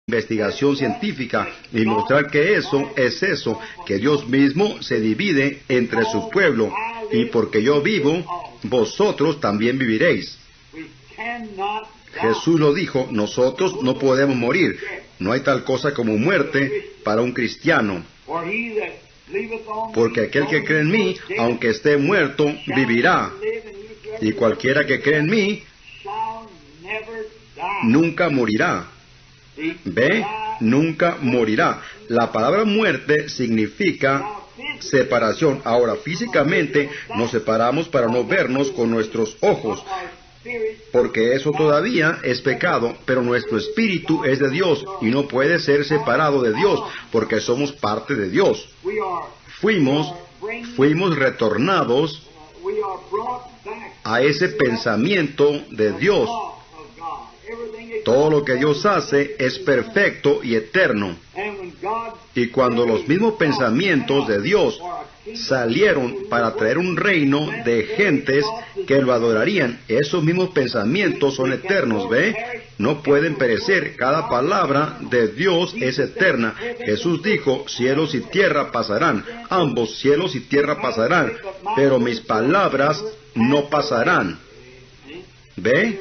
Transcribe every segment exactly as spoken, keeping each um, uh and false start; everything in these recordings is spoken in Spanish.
investigación científica y mostrar que eso es eso, que Dios mismo se divide entre su pueblo, y porque yo vivo, vosotros también viviréis. Jesús lo dijo, nosotros no podemos morir. No hay tal cosa como muerte para un cristiano. Porque aquel que cree en mí, aunque esté muerto, vivirá. Y cualquiera que cree en mí, nunca morirá. ¿Ve? Nunca morirá. La palabra muerte significa separación. Ahora, físicamente nos separamos para no vernos con nuestros ojos, porque eso todavía es pecado, pero nuestro espíritu es de Dios y no puede ser separado de Dios, porque somos parte de Dios. Fuimos, fuimos retornados a ese pensamiento de Dios. Todo lo que Dios hace es perfecto y eterno. Y cuando los mismos pensamientos de Dios salieron para traer un reino de gentes que lo adorarían, esos mismos pensamientos son eternos, ¿ve? No pueden perecer. Cada palabra de Dios es eterna. Jesús dijo, cielos y tierra pasarán. Ambos cielos y tierra pasarán, pero mis palabras no pasarán. ¿Ve?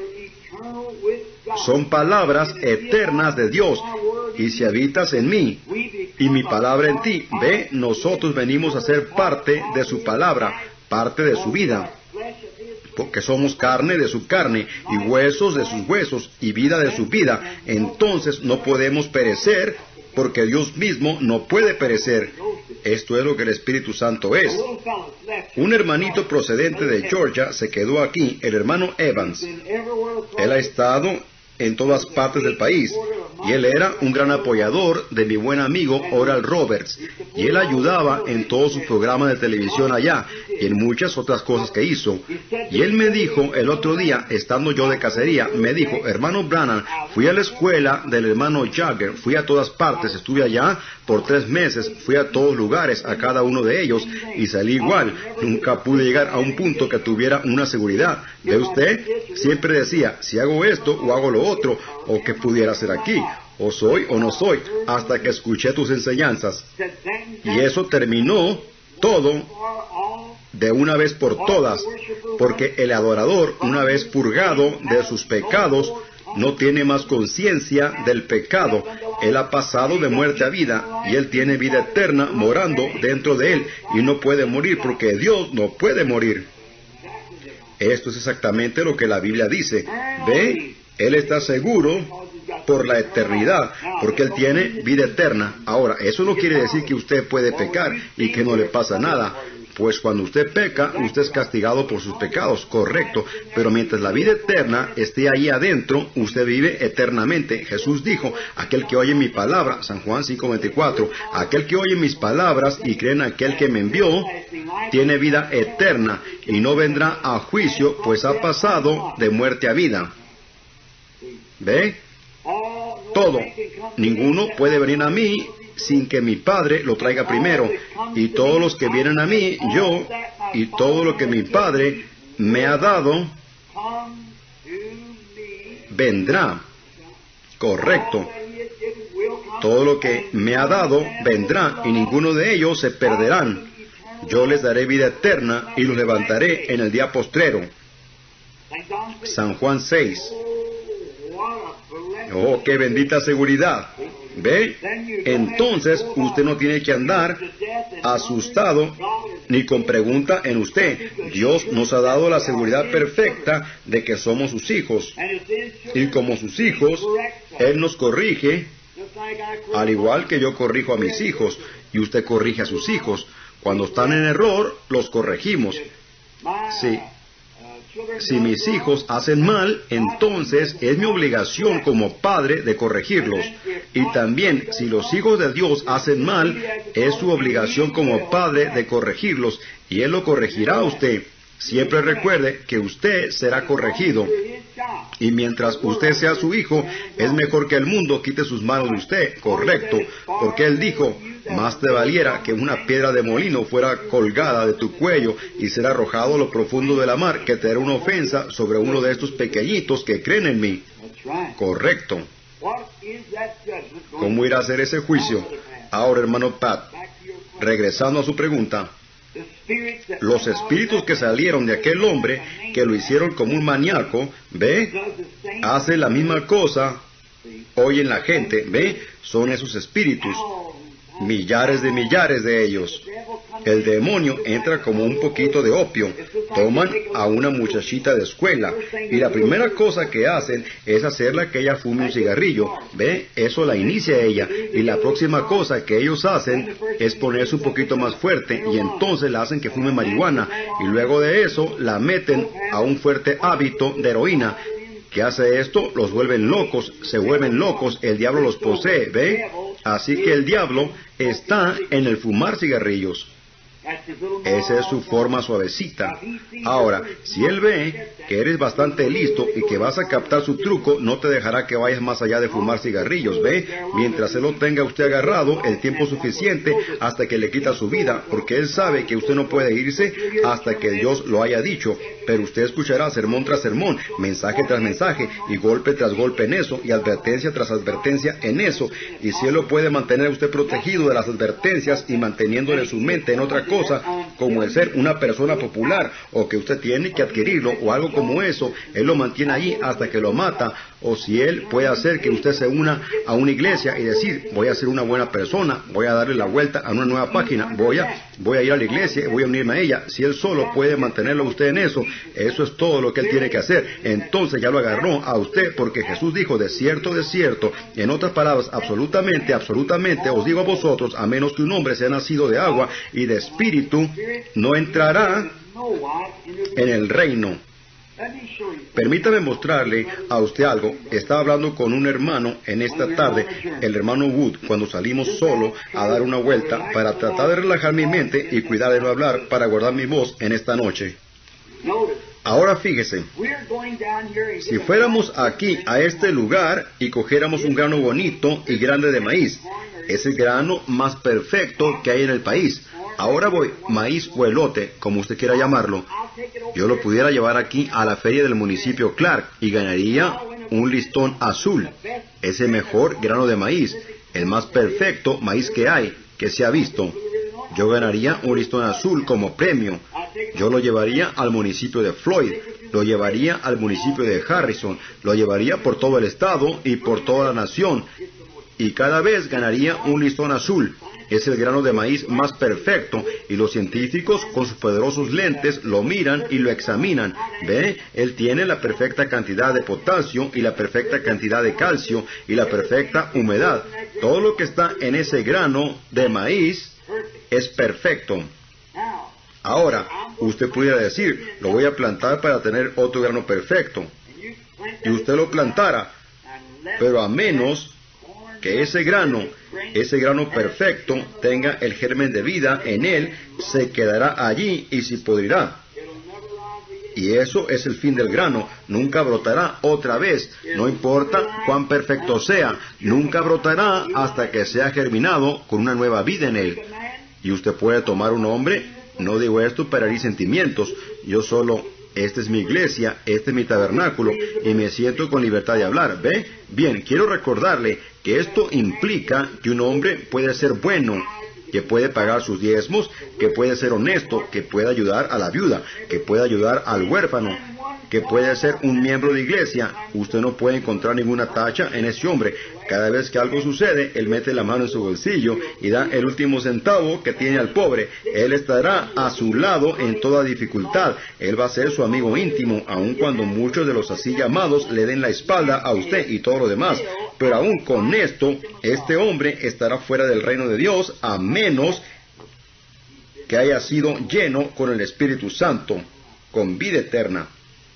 Son palabras eternas de Dios. Y si habitas en mí, y mi palabra en ti, ve, nosotros venimos a ser parte de su palabra, parte de su vida. Porque somos carne de su carne, y huesos de sus huesos, y vida de su vida. Entonces no podemos perecer, porque Dios mismo no puede perecer. Esto es lo que el Espíritu Santo es. Un hermanito procedente de Georgia se quedó aquí, el hermano Evans. Él ha estado en todas partes del país, y él era un gran apoyador de mi buen amigo Oral Roberts, y él ayudaba en todos sus programas de televisión allá, y en muchas otras cosas que hizo. Y él me dijo el otro día, estando yo de cacería, me dijo, hermano Branham, fui a la escuela del hermano Jagger, fui a todas partes, estuve allá por tres meses, fui a todos lugares, a cada uno de ellos, y salí igual. Nunca pude llegar a un punto que tuviera una seguridad. ¿Ve usted? Siempre decía, si hago esto o hago lo otro, o que pudiera hacer aquí, o soy o no soy, hasta que escuché tus enseñanzas. Y eso terminó todo de una vez por todas, porque el adorador, una vez purgado de sus pecados, no tiene más conciencia del pecado. Él ha pasado de muerte a vida, y él tiene vida eterna morando dentro de él, y no puede morir, porque Dios no puede morir. Esto es exactamente lo que la Biblia dice. ¿Ve? Él está seguro por la eternidad, porque Él tiene vida eterna. Ahora, eso no quiere decir que usted puede pecar y que no le pasa nada. Pues cuando usted peca, usted es castigado por sus pecados, correcto. Pero mientras la vida eterna esté ahí adentro, usted vive eternamente. Jesús dijo, aquel que oye mi palabra, San Juan cinco veinticuatro, aquel que oye mis palabras y cree en aquel que me envió, tiene vida eterna y no vendrá a juicio, pues ha pasado de muerte a vida. ¿Ve? Todo. Ninguno puede venir a mí sin que mi Padre lo traiga primero. Y todos los que vienen a mí, yo, y todo lo que mi Padre me ha dado, vendrá. Correcto. Todo lo que me ha dado, vendrá, y ninguno de ellos se perderán. Yo les daré vida eterna y los levantaré en el día postrero. San Juan seis. Oh, qué bendita seguridad. ¿Ve? Entonces usted no tiene que andar asustado ni con pregunta en usted. Dios nos ha dado la seguridad perfecta de que somos sus hijos. Y como sus hijos, Él nos corrige, al igual que yo corrijo a mis hijos, y usted corrige a sus hijos. Cuando están en error, los corregimos. Sí. Si mis hijos hacen mal, entonces es mi obligación como padre de corregirlos. Y también, si los hijos de Dios hacen mal, es su obligación como padre de corregirlos, y Él lo corregirá a usted. Siempre recuerde que usted será corregido. Y mientras usted sea su hijo, es mejor que el mundo quite sus manos de usted, correcto, porque Él dijo, más te valiera que una piedra de molino fuera colgada de tu cuello y ser arrojado a lo profundo de la mar, que te hará una ofensa sobre uno de estos pequeñitos que creen en mí. Correcto. ¿Cómo irá a ser ese juicio? Ahora, hermano Pat, regresando a su pregunta, los espíritus que salieron de aquel hombre, que lo hicieron como un maníaco, ¿ve? Hace la misma cosa hoy en la gente, ¿ve? Son esos espíritus, millares de millares de ellos. El demonio entra como un poquito de opio. Toman a una muchachita de escuela y la primera cosa que hacen es hacerla que ella fume un cigarrillo. ¿Ve? Eso la inicia ella. Y la próxima cosa que ellos hacen es ponerse un poquito más fuerte y entonces la hacen que fume marihuana. Y luego de eso la meten a un fuerte hábito de heroína. ¿Qué hace esto? Los vuelven locos, se vuelven locos, el diablo los posee, ¿ve? Así que el diablo está en el fumar cigarrillos. Esa es su forma suavecita. Ahora, si él ve que eres bastante listo y que vas a captar su truco, no te dejará que vayas más allá de fumar cigarrillos, ¿ve? Mientras él lo tenga usted agarrado el tiempo suficiente hasta que le quita su vida, porque él sabe que usted no puede irse hasta que Dios lo haya dicho. Pero usted escuchará sermón tras sermón, mensaje tras mensaje, y golpe tras golpe en eso, y advertencia tras advertencia en eso. Y si él lo puede mantener usted protegido de las advertencias y manteniéndole su mente en otra cosa, como el ser una persona popular, o que usted tiene que adquirirlo, o algo como eso, él lo mantiene allí hasta que lo mata. O si él puede hacer que usted se una a una iglesia y decir, voy a ser una buena persona, voy a darle la vuelta a una nueva página, voy a, voy a ir a la iglesia, voy a unirme a ella. Si él solo puede mantenerlo a usted en eso, eso es todo lo que él tiene que hacer. Entonces ya lo agarró a usted, porque Jesús dijo, de cierto, de cierto, en otras palabras, absolutamente, absolutamente, os digo a vosotros, a menos que un hombre sea nacido de agua y de espíritu, no entrará en el reino. Permítame mostrarle a usted algo. Estaba hablando con un hermano en esta tarde, el hermano Wood, cuando salimos solo a dar una vuelta para tratar de relajar mi mente y cuidar de no hablar para guardar mi voz en esta noche. Ahora fíjese, si fuéramos aquí a este lugar y cogiéramos un grano bonito y grande de maíz, es el grano más perfecto que hay en el país. Ahora voy, maíz o elote, como usted quiera llamarlo, yo lo pudiera llevar aquí a la feria del municipio Clark y ganaría un listón azul, ese mejor grano de maíz, el más perfecto maíz que hay, que se ha visto. Yo ganaría un listón azul como premio. Yo lo llevaría al municipio de Floyd, lo llevaría al municipio de Harrison, lo llevaría por todo el estado y por toda la nación, y cada vez ganaría un listón azul. Es el grano de maíz más perfecto, y los científicos con sus poderosos lentes lo miran y lo examinan. ¿Ve? Él tiene la perfecta cantidad de potasio y la perfecta cantidad de calcio y la perfecta humedad. Todo lo que está en ese grano de maíz es perfecto. Ahora, usted pudiera decir, lo voy a plantar para tener otro grano perfecto. Y usted lo plantara, pero a menos que ese grano, ese grano perfecto, tenga el germen de vida en él, se quedará allí y se pudrirá. Y eso es el fin del grano. Nunca brotará otra vez, no importa cuán perfecto sea, nunca brotará hasta que sea germinado con una nueva vida en él. Y usted puede tomar un hombre, no digo esto para herir sentimientos, yo solo... Esta es mi iglesia, este es mi tabernáculo, y me siento con libertad de hablar, ¿ve? Bien, quiero recordarle que esto implica que un hombre puede ser bueno, que puede pagar sus diezmos, que puede ser honesto, que puede ayudar a la viuda, que puede ayudar al huérfano, que puede ser un miembro de iglesia. Usted no puede encontrar ninguna tacha en ese hombre. Cada vez que algo sucede, él mete la mano en su bolsillo y da el último centavo que tiene al pobre. Él estará a su lado en toda dificultad. Él va a ser su amigo íntimo, aun cuando muchos de los así llamados le den la espalda a usted y todo lo demás. Pero aún con esto, este hombre estará fuera del reino de Dios, a menos que haya sido lleno con el Espíritu Santo, con vida eterna.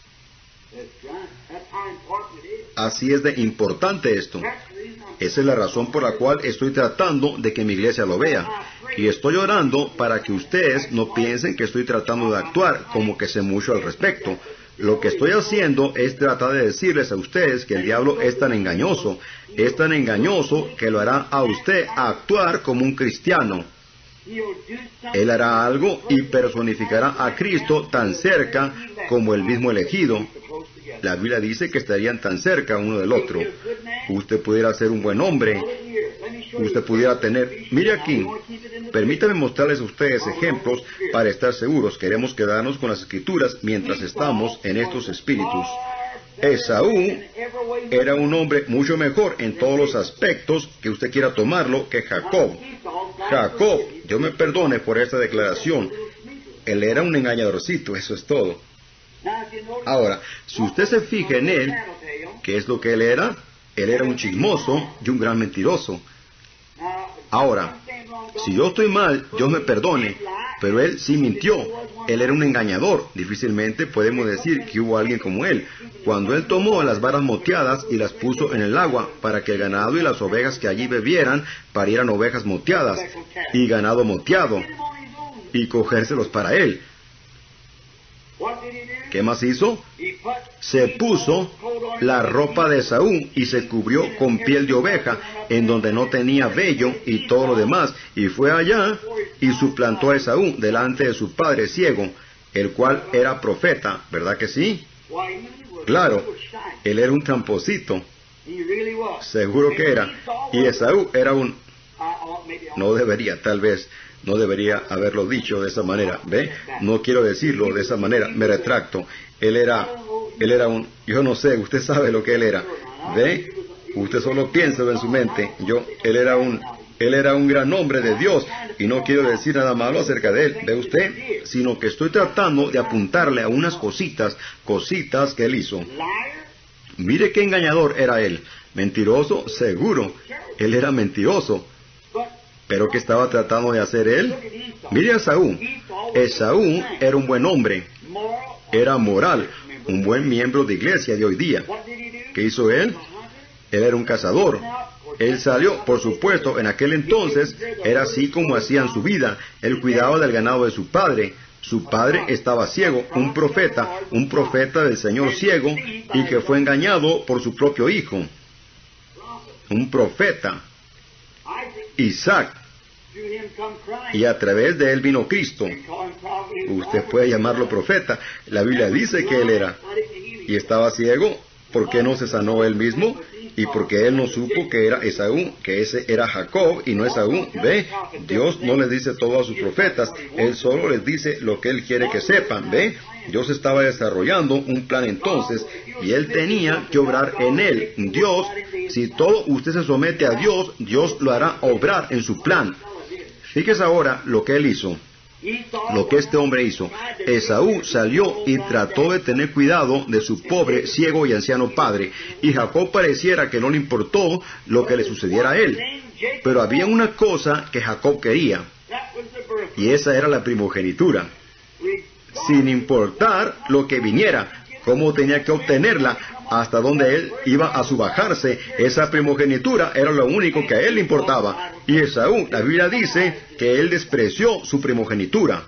Así es de importante esto. Esa es la razón por la cual estoy tratando de que mi iglesia lo vea. Y estoy orando para que ustedes no piensen que estoy tratando de actuar como que sé mucho al respecto. Lo que estoy haciendo es tratar de decirles a ustedes que el diablo es tan engañoso, es tan engañoso que lo hará a usted actuar como un cristiano. Él hará algo y personificará a Cristo tan cerca como el mismo elegido. La Biblia dice que estarían tan cerca uno del otro. usted pudiera ser un buen hombre, usted pudiera tener... Mire aquí, permítame mostrarles a ustedes ejemplos para estar seguros. Queremos quedarnos con las escrituras mientras estamos en estos espíritus. Esaú era un hombre mucho mejor en todos los aspectos que usted quiera tomarlo que Jacob. Jacob, Dios me perdone por esta declaración, él era un engañadorcito, eso es todo. Ahora, si usted se fija en él, ¿qué es lo que él era? Él era un chismoso y un gran mentiroso. Ahora, si yo estoy mal, Dios me perdone, pero él sí mintió. Él era un engañador. Difícilmente podemos decir que hubo alguien como él. Cuando él tomó las varas moteadas y las puso en el agua para que el ganado y las ovejas que allí bebieran parieran ovejas moteadas y ganado moteado y cogérselos para él. ¿Qué más hizo? Se puso la ropa de Esaú y se cubrió con piel de oveja, en donde no tenía vello y todo lo demás, y fue allá y suplantó a Esaú delante de su padre ciego, el cual era profeta, ¿verdad que sí? Claro, él era un tramposito, seguro que era, y Esaú era un... No debería, tal vez, no debería haberlo dicho de esa manera, ¿ve? No quiero decirlo de esa manera, me retracto. Él era, él era un, yo no sé, usted sabe lo que él era, ¿ve? Usted solo piensa en su mente. Yo, él era un, él era un gran hombre de Dios, y no quiero decir nada malo acerca de él, ¿ve usted? Sino que estoy tratando de apuntarle a unas cositas, cositas que él hizo. Mire qué engañador era él. Mentiroso, seguro. Él era mentiroso. ¿Pero qué estaba tratando de hacer él? Mire a Esaú. Esaú era un buen hombre. Era moral. Un buen miembro de iglesia de hoy día. ¿Qué hizo él? Él era un cazador. Él salió, por supuesto, en aquel entonces era así como hacían su vida. Él cuidaba del ganado de su padre. Su padre estaba ciego, un profeta, un profeta del Señor ciego, y que fue engañado por su propio hijo. Un profeta. Isaac. Y a través de él vino Cristo. Usted puede llamarlo profeta. La Biblia dice que él era. Y estaba ciego. ¿Por qué no se sanó él mismo? Y porque él no supo que era Esaú, que ese era Jacob y no Esaú. ¿Ve? Dios no les dice todo a sus profetas. Él solo les dice lo que él quiere que sepan. ¿Ve? Dios estaba desarrollando un plan entonces, y él tenía que obrar en él. Dios, si todo usted se somete a Dios, Dios lo hará obrar en su plan. Fíjese ahora lo que él hizo, lo que este hombre hizo. Esaú salió y trató de tener cuidado de su pobre, ciego y anciano padre, y Jacob pareciera que no le importó lo que le sucediera a él. Pero había una cosa que Jacob quería, y esa era la primogenitura. Sin importar lo que viniera, cómo tenía que obtenerla, hasta donde él iba a subajarse, esa primogenitura era lo único que a él le importaba. Y Esaú, la Biblia dice que él despreció su primogenitura.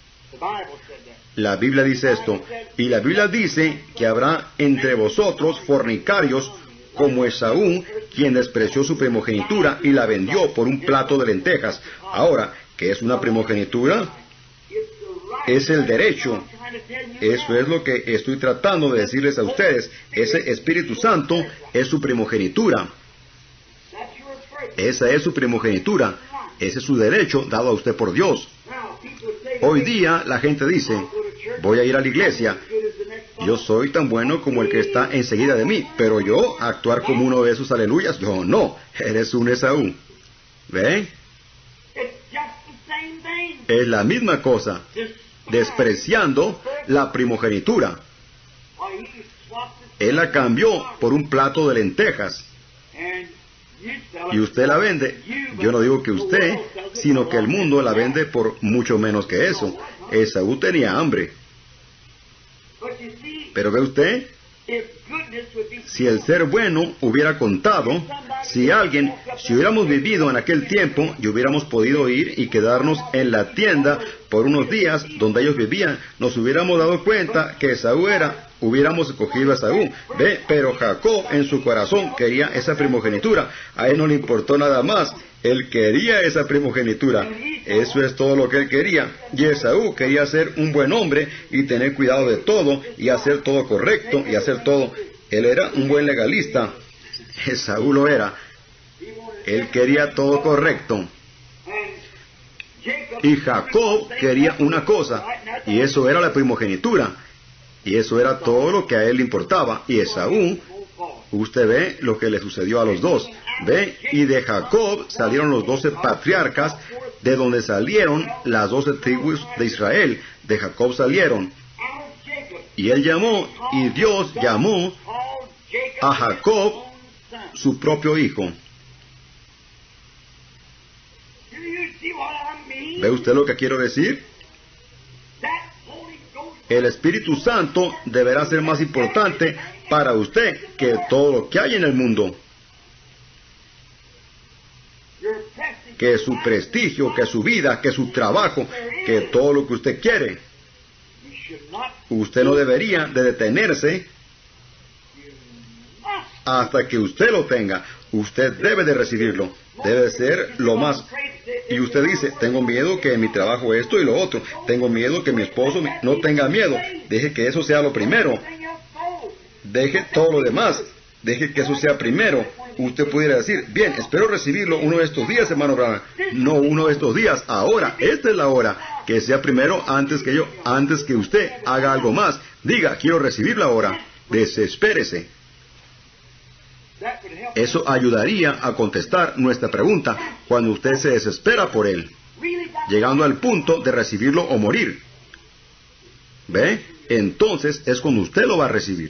La Biblia dice esto, y la Biblia dice que habrá entre vosotros fornicarios como Esaú, quien despreció su primogenitura y la vendió por un plato de lentejas. Ahora, ¿qué es una primogenitura? Es el derecho. Eso es lo que estoy tratando de decirles a ustedes. Ese Espíritu Santo es su primogenitura. Esa es su primogenitura. Ese es su derecho dado a usted por Dios. Hoy día la gente dice, voy a ir a la iglesia. Yo soy tan bueno como el que está enseguida de mí, pero yo actuar como uno de esos aleluyas, yo no. Eres un Esaú. ¿Ve? Es la misma cosa. Despreciando la primogenitura. Él la cambió por un plato de lentejas. Y usted la vende. Yo no digo que usted, sino que el mundo la vende por mucho menos que eso. Esaú tenía hambre. Pero ve usted, si el ser bueno hubiera contado, si alguien, si hubiéramos vivido en aquel tiempo y hubiéramos podido ir y quedarnos en la tienda por unos días donde ellos vivían, nos hubiéramos dado cuenta que Esaú era, hubiéramos escogido a Esaú. Ve, pero Jacob en su corazón quería esa primogenitura. A él no le importó nada más. Él quería esa primogenitura. Eso es todo lo que él quería. Y Esaú quería ser un buen hombre y tener cuidado de todo y hacer todo correcto y hacer todo. Él era un buen legalista. Esaú lo era. Él quería todo correcto. Y Jacob quería una cosa, y eso era la primogenitura. Y eso era todo lo que a él le importaba. Y Esaú, usted ve lo que le sucedió a los dos. Ve, y de Jacob salieron los doce patriarcas, de donde salieron las doce tribus de Israel. De Jacob salieron. Y él llamó, y Dios llamó a Jacob su propio hijo. ¿Ve usted lo que quiero decir? El Espíritu Santo deberá ser más importante para usted que todo lo que hay en el mundo. Que su prestigio, que su vida, que su trabajo, que todo lo que usted quiere. Usted no debería de detenerse hasta que usted lo tenga. Usted debe de recibirlo. Debe ser lo más. Y usted dice, tengo miedo que en mi trabajo esto y lo otro. Tengo miedo que mi esposo me... No tenga miedo. Deje que eso sea lo primero. Deje todo lo demás. Deje que eso sea primero. Usted pudiera decir, bien, espero recibirlo uno de estos días, hermano Branham. No uno de estos días, ahora. Esta es la hora. Que sea primero antes que yo. Antes que usted haga algo más. Diga, quiero recibirlo ahora. Desespérese. Eso ayudaría a contestar nuestra pregunta cuando usted se desespera por él, llegando al punto de recibirlo o morir. ¿Ve? Entonces es cuando usted lo va a recibir.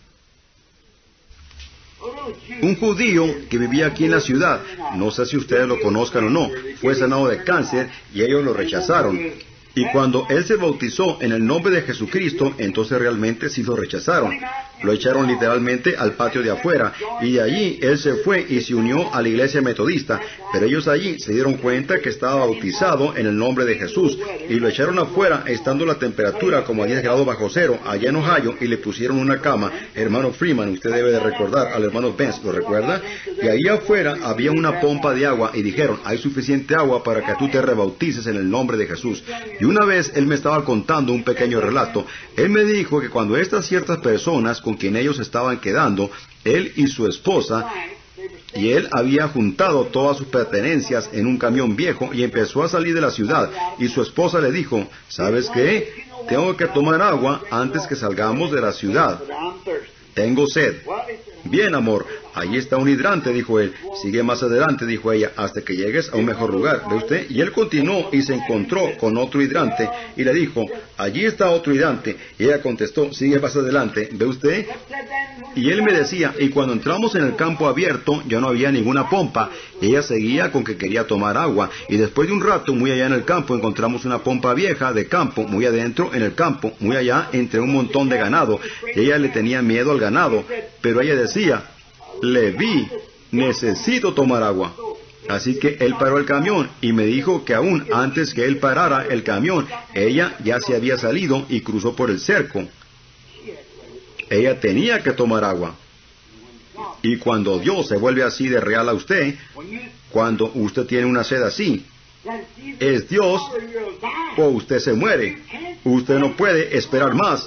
Un judío que vivía aquí en la ciudad, no sé si ustedes lo conozcan o no, fue sanado de cáncer y ellos lo rechazaron. Y cuando él se bautizó en el nombre de Jesucristo, entonces realmente sí lo rechazaron. Lo echaron literalmente al patio de afuera, y de allí él se fue y se unió a la iglesia metodista. Pero ellos allí se dieron cuenta que estaba bautizado en el nombre de Jesús, y lo echaron afuera estando la temperatura como a diez grados bajo cero, allá en Ohio, y le pusieron una cama. Hermano Freeman, usted debe de recordar al hermano Benz, ¿lo recuerda? Y ahí afuera había una pompa de agua, y dijeron, hay suficiente agua para que tú te rebautices en el nombre de Jesús. Y una vez él me estaba contando un pequeño relato. Él me dijo que cuando estas ciertas personas con quien ellos estaban quedando, él y su esposa, y él había juntado todas sus pertenencias en un camión viejo y empezó a salir de la ciudad, y su esposa le dijo, ¿sabes qué? Tengo que tomar agua antes que salgamos de la ciudad. Tengo sed. Bien, amor, allí está un hidrante, dijo él. Sigue más adelante, dijo ella, hasta que llegues a un mejor lugar, ¿ve usted? Y él continuó y se encontró con otro hidrante y le dijo, allí está otro hidrante. Y ella contestó, sigue más adelante, ¿ve usted? Y él me decía, y cuando entramos en el campo abierto, ya no había ninguna pompa. Ella seguía con que quería tomar agua. Y después de un rato, muy allá en el campo, encontramos una pompa vieja de campo, muy adentro en el campo, muy allá entre un montón de ganado. Y ella le tenía miedo al ganado, pero ella decía, le vi, necesito tomar agua. Así que él paró el camión y me dijo que aún antes que él parara el camión, ella ya se había salido y cruzó por el cerco. Ella tenía que tomar agua. Y cuando Dios se vuelve así de real a usted, cuando usted tiene una sed así, es Dios o usted se muere. Usted no puede esperar más.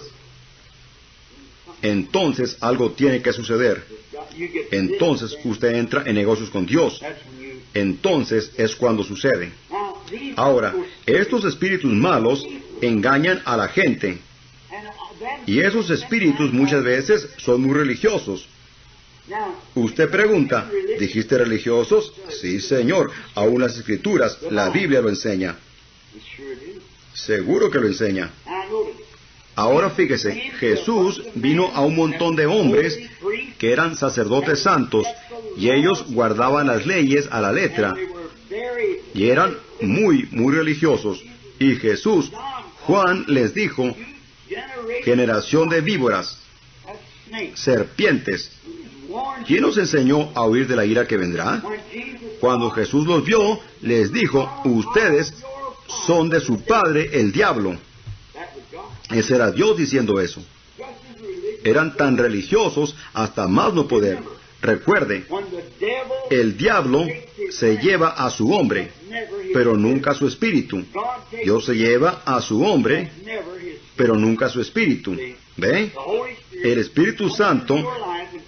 Entonces algo tiene que suceder. Entonces usted entra en negocios con Dios. Entonces es cuando sucede. Ahora, estos espíritus malos engañan a la gente. Y esos espíritus muchas veces son muy religiosos. Usted pregunta, ¿dijiste religiosos? Sí, señor. Aún las escrituras, la Biblia lo enseña. Seguro que lo enseña. Ahora fíjese, Jesús vino a un montón de hombres que eran sacerdotes santos y ellos guardaban las leyes a la letra y eran muy, muy religiosos. Y Jesús, Juan les dijo, generación de víboras, serpientes. ¿Quién nos enseñó a huir de la ira que vendrá? Cuando Jesús los vio, les dijo, ustedes son de su padre el diablo. Ese era Dios diciendo eso. Eran tan religiosos hasta más no poder. Recuerde, el diablo se lleva a su hombre, pero nunca a su espíritu. Dios se lleva a su hombre, pero nunca a su espíritu. ¿Ve? El Espíritu Santo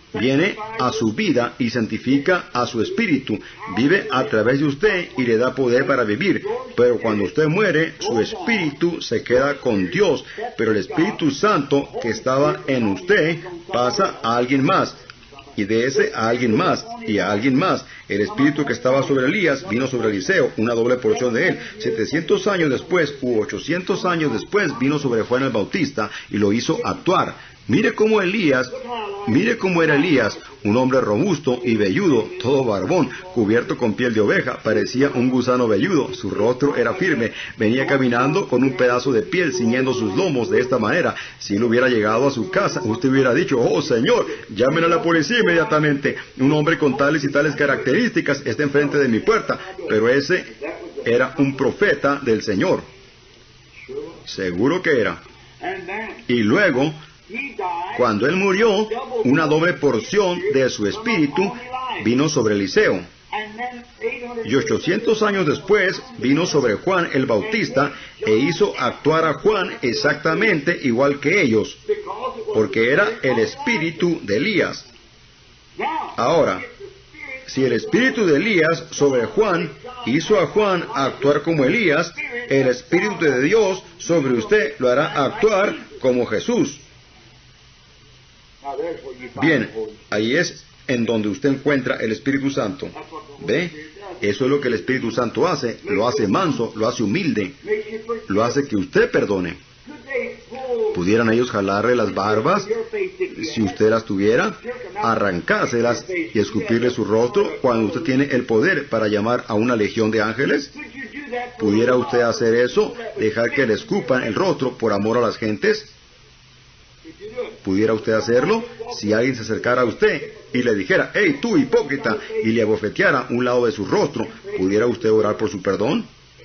viene a su vida y santifica a su espíritu, vive a través de usted y le da poder para vivir. Pero cuando usted muere, su espíritu se queda con Dios, pero el Espíritu Santo que estaba en usted pasa a alguien más, y de ese a alguien más, y a alguien más. El espíritu que estaba sobre Elías vino sobre Eliseo, una doble porción de él. setecientos años después, u ochocientos años después, vino sobre Juan el Bautista y lo hizo actuar. Mire cómo Elías, mire cómo era Elías, un hombre robusto y velludo, todo barbón, cubierto con piel de oveja, parecía un gusano velludo, su rostro era firme, venía caminando con un pedazo de piel ciñendo sus lomos de esta manera. Si él hubiera llegado a su casa, usted hubiera dicho: oh Señor, llamen a la policía inmediatamente, un hombre con tales y tales características está enfrente de mi puerta. Pero ese era un profeta del Señor, seguro que era. Y luego, cuando él murió, una doble porción de su espíritu vino sobre Eliseo. Y ochocientos años después vino sobre Juan el Bautista e hizo actuar a Juan exactamente igual que ellos, porque era el espíritu de Elías. Ahora, si el espíritu de Elías sobre Juan hizo a Juan actuar como Elías, el espíritu de Dios sobre usted lo hará actuar como Jesús. Bien, ahí es en donde usted encuentra el Espíritu Santo. ¿Ve? Eso es lo que el Espíritu Santo hace. Lo hace manso, lo hace humilde, lo hace que usted perdone. ¿Pudieran ellos jalarle las barbas, si usted las tuviera, arrancárselas y escupirle su rostro cuando usted tiene el poder para llamar a una legión de ángeles? ¿Pudiera usted hacer eso, dejar que le escupan el rostro por amor a las gentes? ¿Pudiera usted hacerlo? Si alguien se acercara a usted y le dijera: hey, tú hipócrita, y le abofeteara un lado de su rostro, ¿pudiera usted orar por su perdón?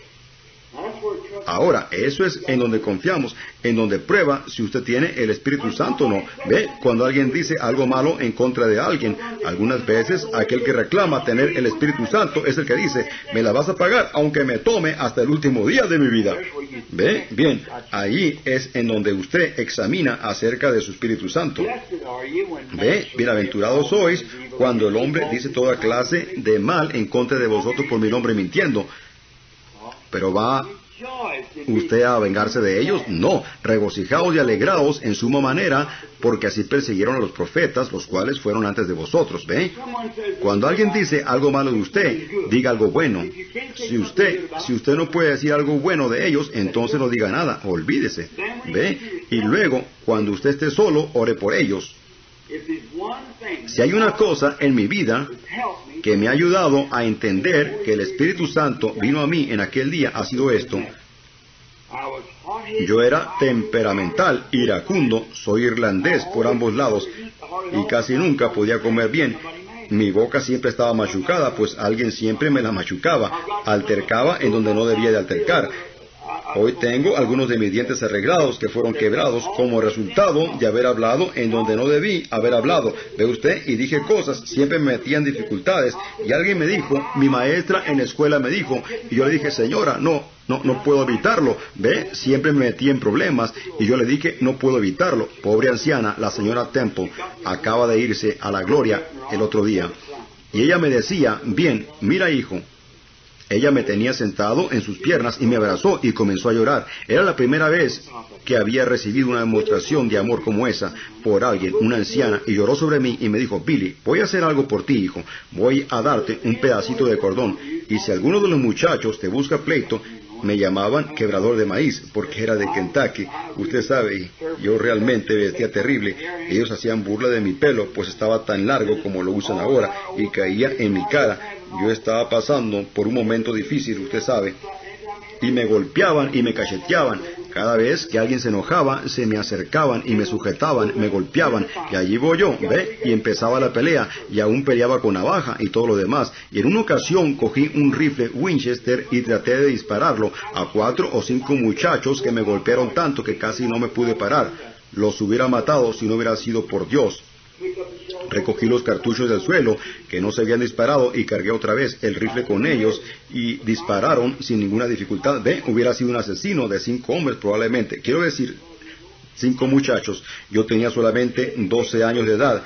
Ahora, eso es en donde confiamos, en donde prueba si usted tiene el Espíritu Santo o no. ¿Ve? Cuando alguien dice algo malo en contra de alguien, algunas veces aquel que reclama tener el Espíritu Santo es el que dice: me la vas a pagar aunque me tome hasta el último día de mi vida. ¿Ve? Bien, ahí es en donde usted examina acerca de su Espíritu Santo. ¿Ve? Bienaventurados sois cuando el hombre dice toda clase de mal en contra de vosotros por mi nombre mintiendo. Pero va ¿usted a vengarse de ellos? No, regocijaos y alegraos en suma manera, porque así persiguieron a los profetas, los cuales fueron antes de vosotros. ¿Ve? Cuando alguien dice algo malo de usted, diga algo bueno. Si usted, si usted no puede decir algo bueno de ellos, entonces no diga nada, olvídese. ¿Ve? Y luego, cuando usted esté solo, ore por ellos. Si hay una cosa en mi vida que me ha ayudado a entender que el Espíritu Santo vino a mí en aquel día, ha sido esto. Yo era temperamental, iracundo, soy irlandés por ambos lados y casi nunca podía comer bien. Mi boca siempre estaba machucada, pues alguien siempre me la machucaba, altercaba en donde no debía de altercar. Hoy tengo algunos de mis dientes arreglados que fueron quebrados como resultado de haber hablado en donde no debí haber hablado. ¿Ve usted? Y dije cosas, siempre me metían dificultades. Y alguien me dijo, mi maestra en la escuela me dijo, y yo le dije: señora, no, no, no puedo evitarlo. ¿Ve? Siempre me metí en problemas. Y yo le dije, no puedo evitarlo. Pobre anciana, la señora Temple, acaba de irse a la gloria el otro día. Y ella me decía: bien, mira hijo. Ella me tenía sentado en sus piernas y me abrazó y comenzó a llorar. Era la primera vez que había recibido una demostración de amor como esa por alguien, una anciana, y lloró sobre mí y me dijo: Billy, voy a hacer algo por ti, hijo. Voy a darte un pedacito de cordón. Y si alguno de los muchachos te busca pleito, me llamaban quebrador de maíz, porque era de Kentucky. Usted sabe, yo realmente vestía terrible. Ellos hacían burla de mi pelo, pues estaba tan largo como lo usan ahora, y caía en mi cara. Yo estaba pasando por un momento difícil, usted sabe. Y me golpeaban y me cacheteaban. Cada vez que alguien se enojaba, se me acercaban y me sujetaban, me golpeaban. Y allí voy yo, ¿ve? Y empezaba la pelea, y aún peleaba con navaja y todo lo demás. Y en una ocasión cogí un rifle Winchester y traté de dispararlo a cuatro o cinco muchachos que me golpearon tanto que casi no me pude parar. Los hubiera matado si no hubiera sido por Dios. Recogí los cartuchos del suelo que no se habían disparado y cargué otra vez el rifle con ellos y dispararon sin ninguna dificultad. Ve, hubiera sido un asesino de cinco hombres probablemente. Quiero decir, cinco muchachos. Yo tenía solamente doce años de edad.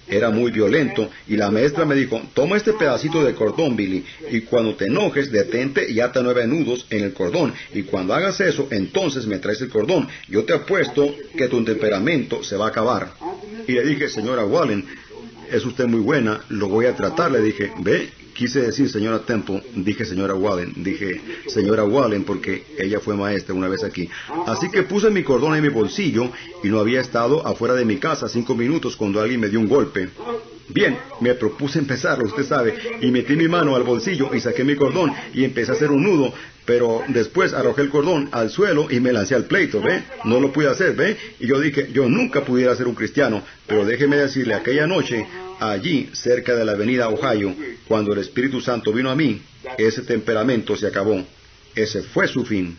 Era muy violento y la maestra me dijo, toma este pedacito de cordón, Billy, y cuando te enojes, detente y ata nueve nudos en el cordón, y cuando hagas eso, entonces me traes el cordón. Yo te apuesto que tu temperamento se va a acabar. Y le dije, señora Wallen, es usted muy buena, lo voy a tratar. Le dije, ve, quise decir señora Temple, dije señora Wallen, dije señora Wallen porque ella fue maestra una vez aquí. Así que puse mi cordón en mi bolsillo y no había estado afuera de mi casa cinco minutos cuando alguien me dio un golpe. Bien, me propuse empezarlo, usted sabe, y metí mi mano al bolsillo y saqué mi cordón y empecé a hacer un nudo, pero después arrojé el cordón al suelo y me lancé al pleito, ¿ve? No lo pude hacer, ¿ve? Y yo dije, yo nunca pudiera ser un cristiano, pero déjeme decirle, aquella noche, allí, cerca de la avenida Ohio, cuando el Espíritu Santo vino a mí, ese temperamento se acabó. Ese fue su fin.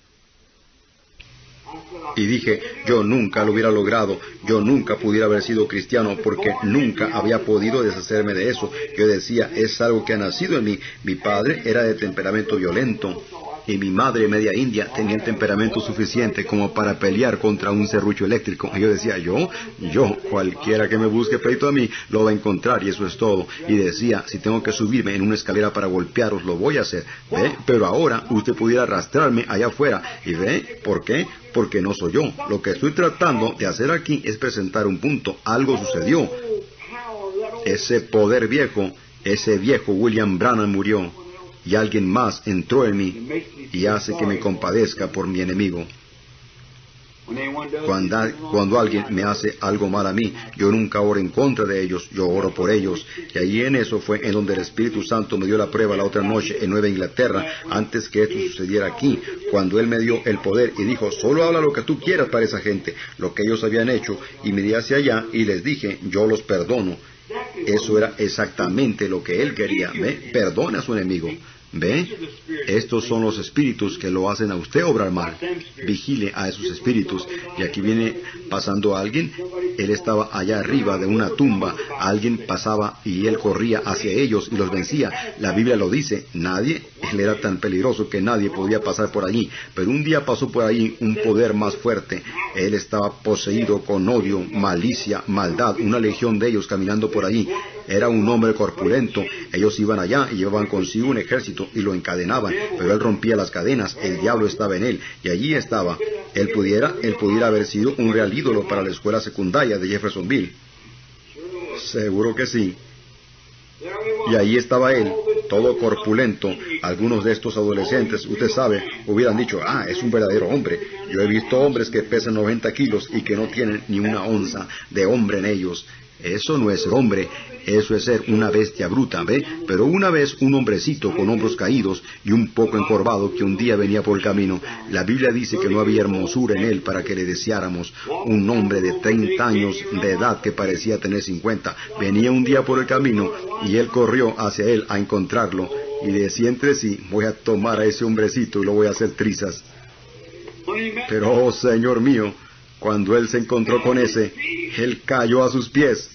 Y dije, yo nunca lo hubiera logrado, yo nunca pudiera haber sido cristiano porque nunca había podido deshacerme de eso. Yo decía, es algo que ha nacido en mí. Mi padre era de temperamento violento y mi madre, media india, tenía el temperamento suficiente como para pelear contra un serrucho eléctrico. Y yo decía, yo, yo, cualquiera que me busque pleito a mí, lo va a encontrar y eso es todo. Y decía, si tengo que subirme en una escalera para golpearos, lo voy a hacer. ¿Ve? Pero ahora usted pudiera arrastrarme allá afuera. ¿Y ve? ¿Por qué? Porque no soy yo. Lo que estoy tratando de hacer aquí es presentar un punto. Algo sucedió. Ese poder viejo, ese viejo William Branham murió. Y alguien más entró en mí y hace que me compadezca por mi enemigo. Cuando, cuando alguien me hace algo mal a mí, yo nunca oro en contra de ellos, yo oro por ellos. Y allí en eso fue en donde el Espíritu Santo me dio la prueba la otra noche en Nueva Inglaterra, antes que esto sucediera aquí, cuando Él me dio el poder y dijo, solo habla lo que tú quieras para esa gente, lo que ellos habían hecho, y me di hacia allá y les dije, yo los perdono. Eso era exactamente lo que Él quería. ¿Ve? Perdona a su enemigo. ¿Ve? Estos son los espíritus que lo hacen a usted obrar mal. Vigile a esos espíritus. Y aquí viene pasando alguien. Él estaba allá arriba de una tumba. Alguien pasaba y él corría hacia ellos y los vencía. La Biblia lo dice. Nadie, él era tan peligroso que nadie podía pasar por allí. Pero un día pasó por allí un poder más fuerte. Él estaba poseído con odio, malicia, maldad. Una legión de ellos caminando por allí. Era un hombre corpulento. Ellos iban allá y llevaban consigo un ejército y lo encadenaban, pero él rompía las cadenas, el diablo estaba en él, y allí estaba. Él pudiera, él pudiera haber sido un real ídolo para la escuela secundaria de Jeffersonville. Seguro que sí. Y ahí estaba él, todo corpulento. Algunos de estos adolescentes, usted sabe, hubieran dicho, ah, es un verdadero hombre. Yo he visto hombres que pesan noventa kilos y que no tienen ni una onza de hombre en ellos. Eso no es ser hombre, eso es ser una bestia bruta, ¿ve? Pero una vez un hombrecito con hombros caídos y un poco encorvado que un día venía por el camino. La Biblia dice que no había hermosura en él para que le deseáramos. Un hombre de treinta años de edad que parecía tener cincuenta. Venía un día por el camino y él corrió hacia él a encontrarlo. Y decía entre sí, voy a tomar a ese hombrecito y lo voy a hacer trizas. Pero, oh Señor mío, cuando él se encontró con ese, él cayó a sus pies.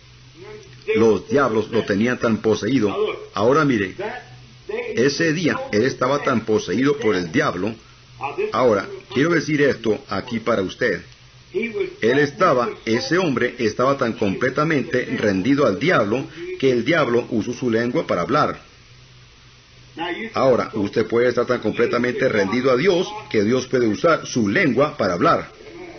Los diablos lo tenían tan poseído. Ahora mire, ese día él estaba tan poseído por el diablo. Ahora, quiero decir esto aquí para usted. Él estaba, ese hombre estaba tan completamente rendido al diablo que el diablo usó su lengua para hablar. Ahora, usted puede estar tan completamente rendido a Dios que Dios puede usar su lengua para hablar.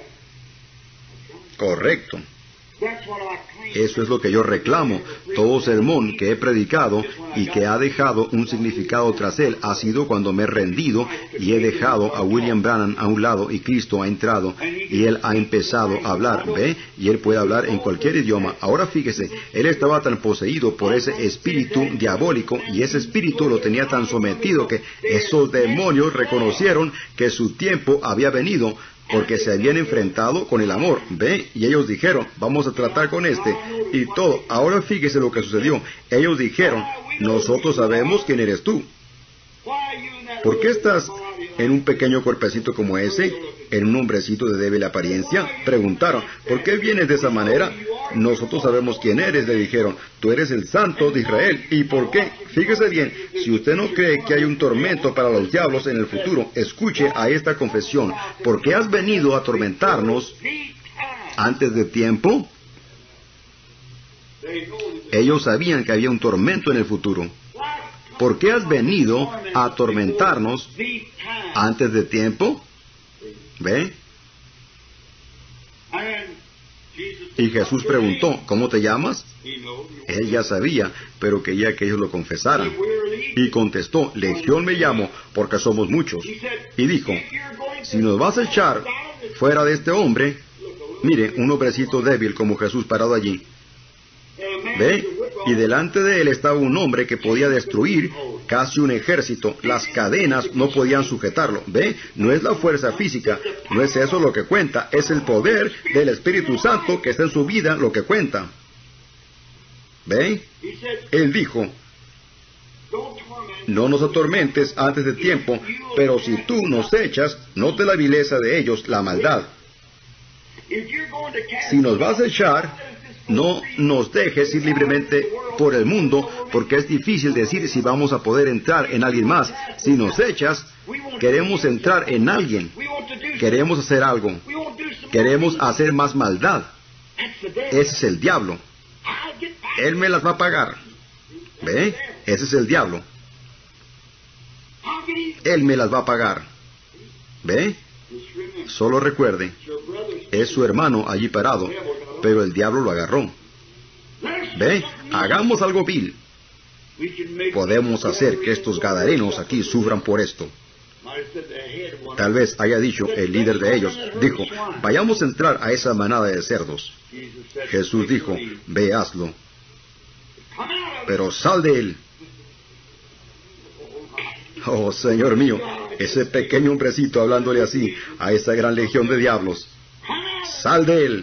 Correcto. Eso es lo que yo reclamo. Todo sermón que he predicado y que ha dejado un significado tras él ha sido cuando me he rendido y he dejado a William Branham a un lado y Cristo ha entrado y él ha empezado a hablar, ¿ve? Y él puede hablar en cualquier idioma. Ahora fíjese, él estaba tan poseído por ese espíritu diabólico y ese espíritu lo tenía tan sometido que esos demonios reconocieron que su tiempo había venido, porque se habían enfrentado con el amor, ¿ve? Y ellos dijeron, vamos a tratar con este, y todo. Ahora fíjese lo que sucedió. Ellos dijeron, nosotros sabemos quién eres tú. ¿Por qué estás en un pequeño cuerpecito como ese, en un hombrecito de débil apariencia? Preguntaron, ¿por qué vienes de esa manera? Nosotros sabemos quién eres, le dijeron. Tú eres el Santo de Israel. ¿Y por qué? Fíjese bien, si usted no cree que hay un tormento para los diablos en el futuro, escuche a esta confesión. ¿Por qué has venido a atormentarnos antes de tiempo? Ellos sabían que había un tormento en el futuro. ¿Por qué has venido a atormentarnos antes de tiempo? ¿Ve? Y Jesús preguntó, ¿cómo te llamas? Él ya sabía, pero quería que ellos lo confesaran. Y contestó, Legión me llamo, porque somos muchos. Y dijo, si nos vas a echar fuera de este hombre, mire, un hombrecito débil como Jesús parado allí. ¿Ve? Y delante de él estaba un hombre que podía destruir casi un ejército. Las cadenas no podían sujetarlo. ¿Ve? No es la fuerza física, no es eso lo que cuenta, es el poder del Espíritu Santo que está en su vida lo que cuenta. ¿Ve? Él dijo, no nos atormentes antes de tiempo, pero si tú nos echas, note la vileza de ellos, la maldad. Si nos vas a echar, no nos dejes ir libremente por el mundo, porque es difícil decir si vamos a poder entrar en alguien más. Si nos echas, queremos entrar en alguien. Queremos hacer algo. Queremos hacer más maldad. Ese es el diablo. Él me las va a pagar. ¿Ve? Ese es el diablo. Él me las va a pagar. ¿Ve? Solo recuerde, es su hermano allí parado, pero el diablo lo agarró. ¿Ve? Hagamos algo vil. Podemos hacer que estos gadarenos aquí sufran por esto. Tal vez haya dicho el líder de ellos, dijo, vayamos a entrar a esa manada de cerdos. Jesús dijo, ve, hazlo. Pero sal de él. Oh, Señor mío, ese pequeño hombrecito hablándole así a esa gran legión de diablos. Sal de él.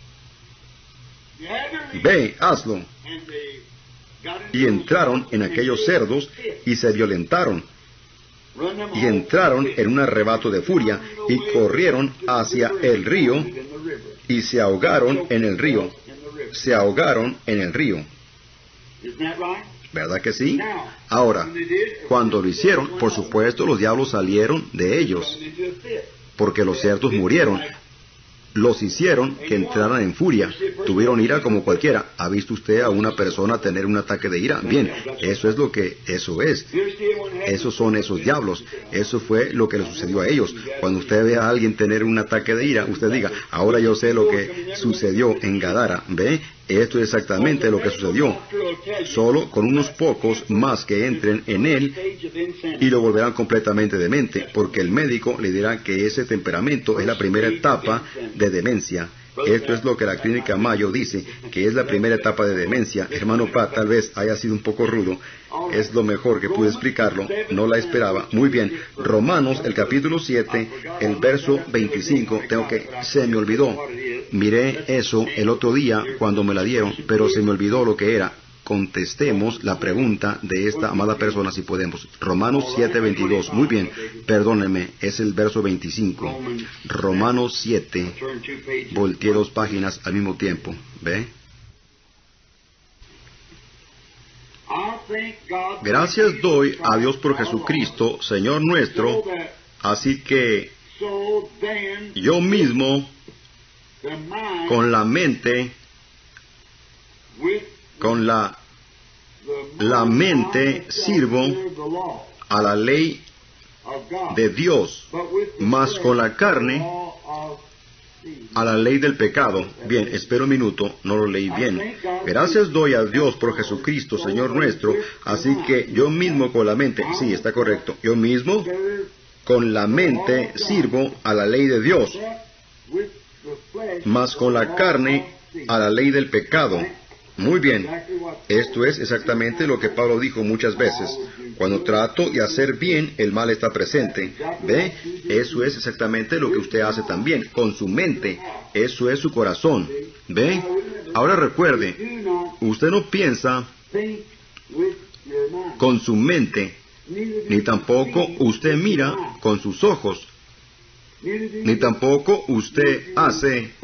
Ve, hazlo. Y entraron en aquellos cerdos y se violentaron. Y entraron en un arrebato de furia y corrieron hacia el río y se ahogaron en el río. Se ahogaron en el río. ¿Verdad que sí? Ahora, cuando lo hicieron, por supuesto los diablos salieron de ellos, porque los cerdos murieron. Los hicieron que entraran en furia. Tuvieron ira como cualquiera. ¿Ha visto usted a una persona tener un ataque de ira? Bien, eso es lo que eso es. Esos son esos diablos. Eso fue lo que le sucedió a ellos. Cuando usted ve a alguien tener un ataque de ira, usted diga, ahora yo sé lo que sucedió en Gadara. ¿Ve? Esto es exactamente lo que sucedió. Solo con unos pocos más que entren en él y lo volverán completamente demente, porque el médico le dirá que ese temperamento es la primera etapa de demencia. Esto es lo que la clínica Mayo dice, que es la primera etapa de demencia. Hermano Pat, tal vez haya sido un poco rudo. Es lo mejor que pude explicarlo. No la esperaba. Muy bien. Romanos, el capítulo siete, el verso veinticinco. Tengo que... Se me olvidó. Miré eso el otro día cuando me la dieron, pero se me olvidó lo que era. Contestemos la pregunta de esta amada persona si podemos. Romanos siete, veintidós. Muy bien, perdónenme, es el verso veinticinco. Romanos siete. Volteé dos páginas al mismo tiempo. ¿Ve? Gracias doy a Dios por Jesucristo, Señor nuestro. Así que yo mismo, con la mente, con la, la mente sirvo a la ley de Dios, mas con la carne a la ley del pecado. Bien, espera un minuto, no lo leí bien. Gracias doy a Dios por Jesucristo, Señor nuestro, así que yo mismo con la mente, sí, está correcto, yo mismo con la mente sirvo a la ley de Dios, mas con la carne a la ley del pecado. Muy bien, esto es exactamente lo que Pablo dijo muchas veces. Cuando trato de hacer bien, el mal está presente. ¿Ve? Eso es exactamente lo que usted hace también, con su mente. Eso es su corazón. ¿Ve? Ahora recuerde, usted no piensa con su mente, ni tampoco usted mira con sus ojos, ni tampoco usted hace...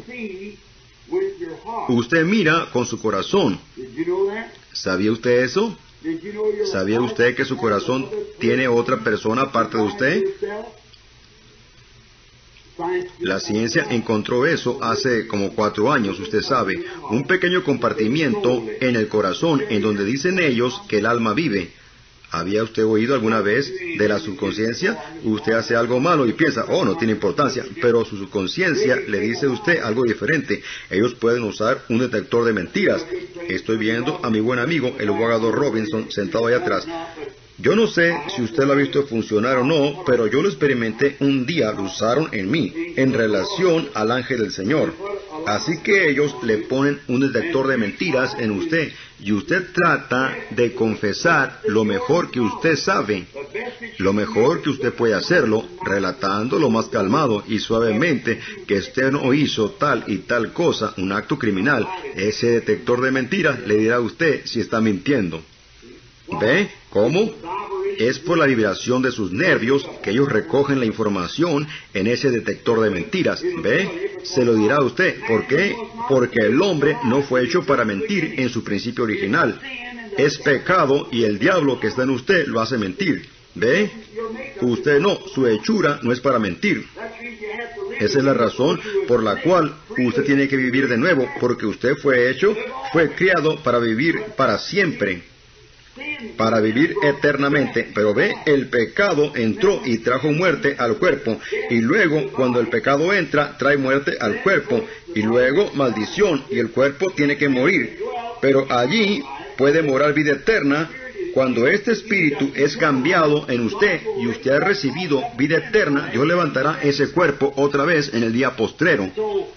Usted mira con su corazón. ¿Sabía usted eso? ¿Sabía usted que su corazón tiene otra persona aparte de usted? La ciencia encontró eso hace como cuatro años, usted sabe, un pequeño compartimiento en el corazón en donde dicen ellos que el alma vive. ¿Había usted oído alguna vez de la subconsciencia? Usted hace algo malo y piensa, oh, no tiene importancia, pero su subconsciencia le dice a usted algo diferente. Ellos pueden usar un detector de mentiras. Estoy viendo a mi buen amigo, el abogado Robinson, sentado allá atrás. Yo no sé si usted lo ha visto funcionar o no, pero yo lo experimenté un día, lo usaron en mí, en relación al ángel del Señor. Así que ellos le ponen un detector de mentiras en usted, y usted trata de confesar lo mejor que usted sabe, lo mejor que usted puede hacerlo, relatando lo más calmado y suavemente que usted no hizo tal y tal cosa, un acto criminal. Ese detector de mentiras le dirá a usted si está mintiendo. ¿Ve? ¿Cómo? Es por la vibración de sus nervios que ellos recogen la información en ese detector de mentiras. ¿Ve? Se lo dirá a usted. ¿Por qué? Porque el hombre no fue hecho para mentir en su principio original. Es pecado y el diablo que está en usted lo hace mentir. ¿Ve? Usted no, su hechura no es para mentir. Esa es la razón por la cual usted tiene que vivir de nuevo, porque usted fue hecho, fue criado para vivir para siempre, para vivir eternamente. Pero ve, el pecado entró y trajo muerte al cuerpo, y luego cuando el pecado entra, trae muerte al cuerpo, y luego maldición, y el cuerpo tiene que morir. Pero allí puede morar vida eterna cuando este espíritu es cambiado en usted y usted ha recibido vida eterna. Dios levantará ese cuerpo otra vez en el día postrero.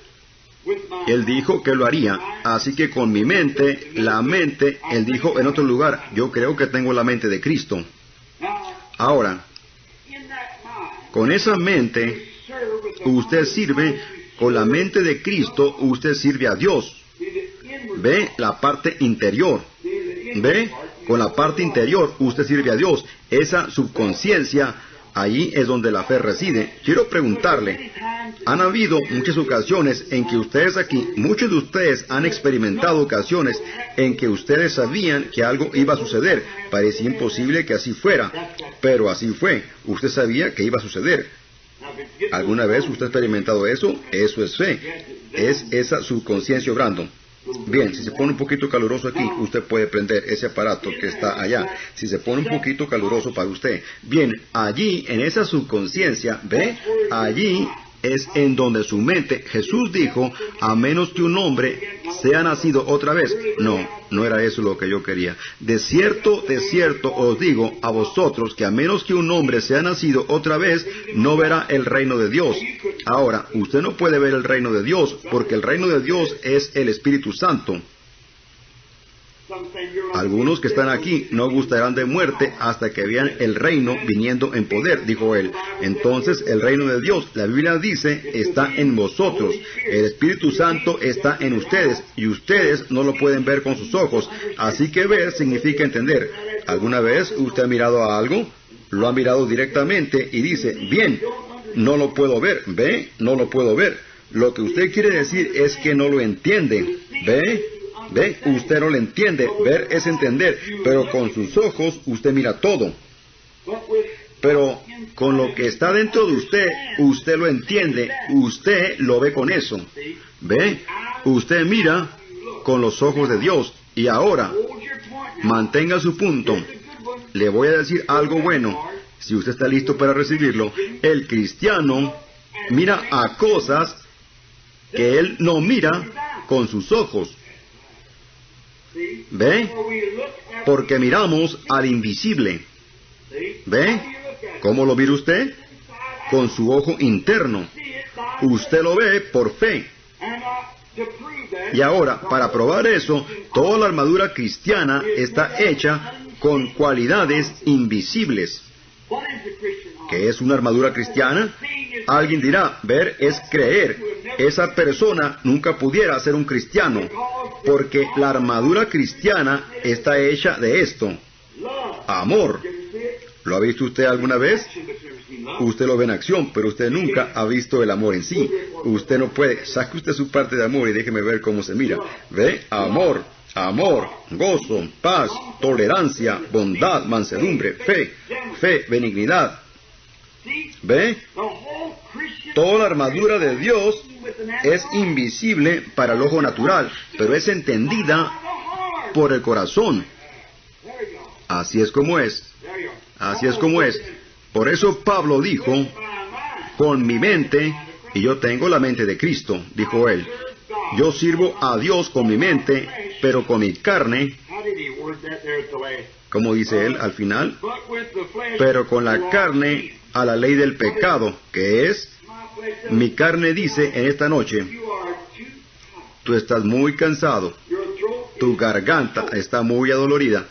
Él dijo que lo haría, así que con mi mente, la mente, Él dijo en otro lugar, yo creo que tengo la mente de Cristo. Ahora, con esa mente, usted sirve, con la mente de Cristo, usted sirve a Dios. ¿Ve? La parte interior. ¿Ve? Con la parte interior, usted sirve a Dios. Esa subconsciencia, allí es donde la fe reside. Quiero preguntarle, han habido muchas ocasiones en que ustedes aquí, muchos de ustedes han experimentado ocasiones en que ustedes sabían que algo iba a suceder. Parecía imposible que así fuera, pero así fue. Usted sabía que iba a suceder. ¿Alguna vez usted ha experimentado eso? Eso es fe. Es esa subconsciencia obrando. Bien, si se pone un poquito caluroso aquí, usted puede prender ese aparato que está allá. Si se pone un poquito caluroso para usted. Bien, allí, en esa subconsciencia, ¿ve? Allí es en donde su mente, Jesús dijo, a menos que un hombre sea nacido otra vez. No, no era eso lo que yo quería. De cierto, de cierto os digo a vosotros que a menos que un hombre sea nacido otra vez, no verá el reino de Dios. Ahora, usted no puede ver el reino de Dios, porque el reino de Dios es el Espíritu Santo. Algunos que están aquí no gustarán de muerte hasta que vean el reino viniendo en poder, dijo él. Entonces el reino de Dios, la Biblia dice, está en vosotros. El Espíritu Santo está en ustedes y ustedes no lo pueden ver con sus ojos. Así que ver significa entender. ¿Alguna vez usted ha mirado a algo? Lo ha mirado directamente y dice, bien, no lo puedo ver. ¿Ve? No lo puedo ver. Lo que usted quiere decir es que no lo entiende. ¿Ve? ¿Ve? Usted no lo entiende. Ver es entender. Pero con sus ojos usted mira todo. Pero con lo que está dentro de usted, usted lo entiende. Usted lo ve con eso. ¿Ve? Usted mira con los ojos de Dios. Y ahora, mantenga su punto. Le voy a decir algo bueno. Si usted está listo para recibirlo, el cristiano mira a cosas que él no mira con sus ojos. ¿Ve? Porque miramos al invisible. ¿Ve? ¿Cómo lo mira usted? Con su ojo interno. Usted lo ve por fe. Y ahora, para probar eso, toda la armadura cristiana está hecha con cualidades invisibles. ¿Qué es una armadura cristiana? Alguien dirá, ver es creer. Esa persona nunca pudiera ser un cristiano, porque la armadura cristiana está hecha de esto: amor. ¿Lo ha visto usted alguna vez? Usted lo ve en acción, pero usted nunca ha visto el amor en sí. Usted no puede. Saque usted su parte de amor y déjeme ver cómo se mira. ¿Ve? Amor, amor, gozo, paz, tolerancia, bondad, mansedumbre, fe, fe, benignidad. ¿Ve? Toda la armadura de Dios es invisible para el ojo natural, pero es entendida por el corazón. Así es como es. Así es como es. Por eso Pablo dijo, con mi mente, y yo tengo la mente de Cristo, dijo él. Yo sirvo a Dios con mi mente, pero con mi carne, como dice él al final, pero con la carne a la ley del pecado, que es, mi carne dice en esta noche, tú estás muy cansado, tu garganta está muy adolorida,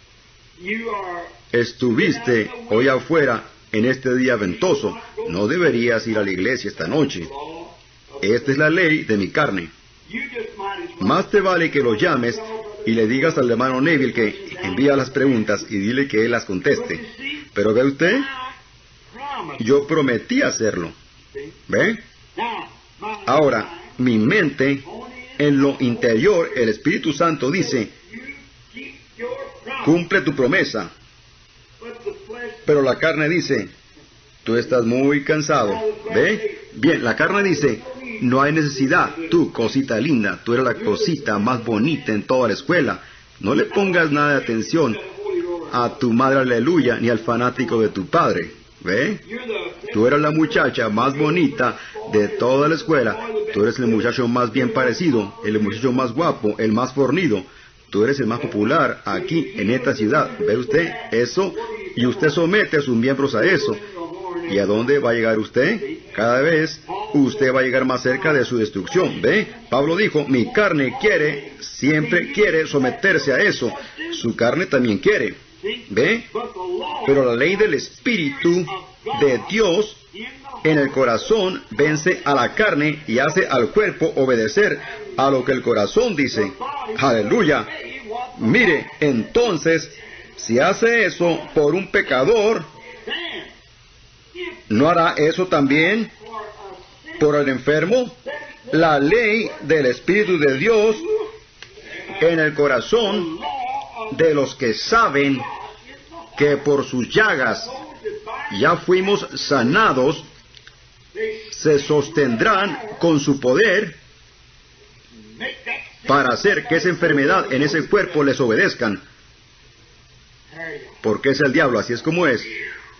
estuviste hoy afuera en este día ventoso, no deberías ir a la iglesia esta noche. Esta es la ley de mi carne. Más te vale que lo llames y le digas al hermano Neville que envía las preguntas y dile que él las conteste. Pero ve usted, yo prometí hacerlo. ¿Ve? Ahora, mi mente, en lo interior, el Espíritu Santo dice, cumple tu promesa. Pero la carne dice, tú estás muy cansado. ¿Ve? Bien, la carne dice, no hay necesidad. Tú, cosita linda, tú eres la cosita más bonita en toda la escuela. No le pongas nada de atención a tu madre aleluya ni al fanático de tu padre. ¿Ve? Tú eres la muchacha más bonita de toda la escuela. Tú eres el muchacho más bien parecido, el muchacho más guapo, el más fornido. Tú eres el más popular aquí en esta ciudad. ¿Ve usted eso? Y usted somete a sus miembros a eso. ¿Y a dónde va a llegar usted? Cada vez usted va a llegar más cerca de su destrucción. ¿Ve? Pablo dijo, mi carne quiere, siempre quiere someterse a eso. Su carne también quiere. ¿Ve? Pero la ley del Espíritu de Dios en el corazón vence a la carne y hace al cuerpo obedecer a lo que el corazón dice. Aleluya. Mire, entonces, si hace eso por un pecador, ¿no hará eso también por el enfermo? La ley del Espíritu de Dios en el corazón de los que saben que por sus llagas ya fuimos sanados, se sostendrán con su poder para hacer que esa enfermedad en ese cuerpo les obedezcan. Porque es el diablo, así es como es.